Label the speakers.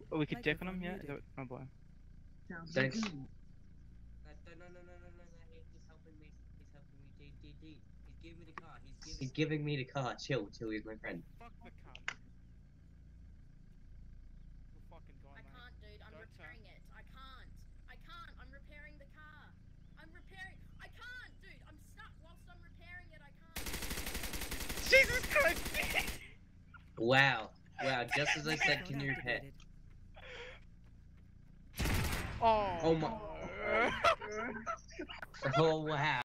Speaker 1: Oh, we could dick on him, yeah? Is that what, oh boy.
Speaker 2: Don't.
Speaker 3: No, he's helping me. He's helping me. D. He's giving me the car.
Speaker 2: He's giving me the car. Chill, he's my friend.
Speaker 1: Fuck the cunt. We're fucking going,
Speaker 4: I
Speaker 1: man.
Speaker 4: can't, dude. I'm
Speaker 1: Don't
Speaker 4: repairing it. I can't. I'm repairing the car. I can't, dude. I'm stuck whilst I'm repairing it. I can't.
Speaker 1: Jesus Christ!
Speaker 2: Wow. Just as I said, can you repair?
Speaker 1: Oh.
Speaker 2: Oh my. Oh wow.